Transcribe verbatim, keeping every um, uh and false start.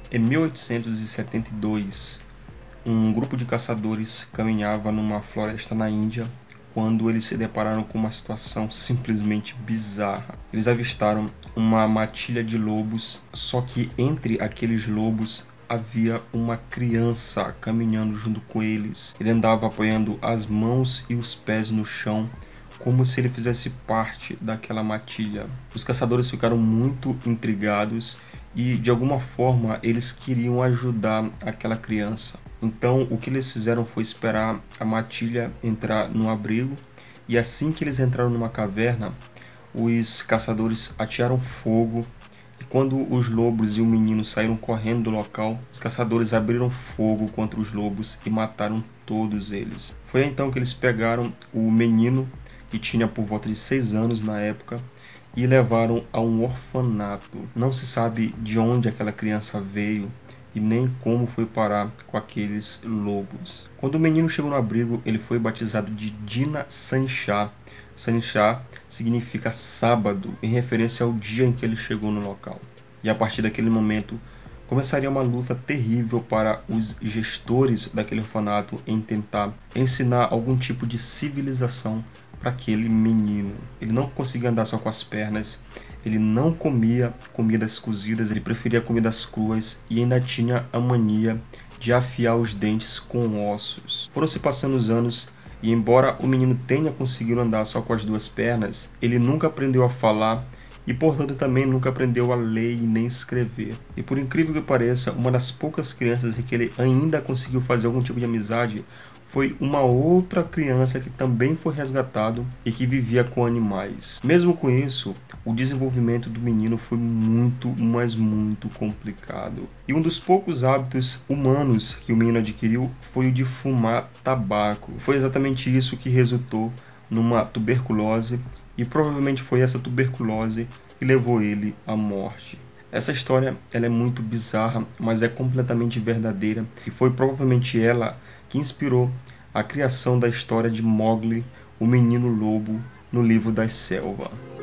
Em mil oitocentos e setenta e dois, um grupo de caçadores caminhava numa floresta na Índia quando eles se depararam com uma situação simplesmente bizarra. Eles avistaram uma matilha de lobos, só que entre aqueles lobos havia uma criança caminhando junto com eles. Ele andava apoiando as mãos e os pés no chão, como se ele fizesse parte daquela matilha. Os caçadores ficaram muito intrigados e, de alguma forma, eles queriam ajudar aquela criança. Então, o que eles fizeram foi esperar a matilha entrar no abrigo, e assim que eles entraram numa caverna, os caçadores atearam fogo. E quando os lobos e o menino saíram correndo do local, os caçadores abriram fogo contra os lobos e mataram todos eles. Foi então que eles pegaram o menino, que tinha por volta de seis anos na época, e levaram a um orfanato. Não se sabe de onde aquela criança veio e nem como foi parar com aqueles lobos. Quando o menino chegou no abrigo, ele foi batizado de Dina Sanchar. Sanchar significa sábado, em referência ao dia em que ele chegou no local. E a partir daquele momento, começaria uma luta terrível para os gestores daquele orfanato em tentar ensinar algum tipo de civilização para aquele menino. Ele não conseguia andar só com as pernas, ele não comia comidas cozidas, ele preferia comidas cruas e ainda tinha a mania de afiar os dentes com ossos. Foram se passando os anos e, embora o menino tenha conseguido andar só com as duas pernas, ele nunca aprendeu a falar e, portanto, também nunca aprendeu a ler e nem escrever. E, por incrível que pareça, uma das poucas crianças em que ele ainda conseguiu fazer algum tipo de amizade foi uma outra criança que também foi resgatado e que vivia com animais. Mesmo com isso, o desenvolvimento do menino foi muito, mas muito complicado. E um dos poucos hábitos humanos que o menino adquiriu foi o de fumar tabaco. Foi exatamente isso que resultou numa tuberculose, e provavelmente foi essa tuberculose que levou ele à morte. Essa história ela é muito bizarra, mas é completamente verdadeira, e foi provavelmente ela que inspirou a criação da história de Mowgli, o menino lobo, no livro das selvas.